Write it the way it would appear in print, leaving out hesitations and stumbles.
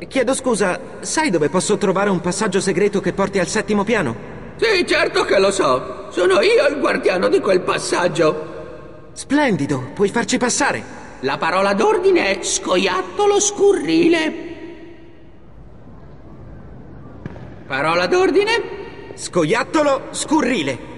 Chiedo scusa, sai dove posso trovare un passaggio segreto che porti al 7° piano? Sì, certo che lo so. Sono io il guardiano di quel passaggio. Splendido, puoi farci passare. La parola d'ordine è scoiattolo scurrile. Parola d'ordine? Scoiattolo scurrile.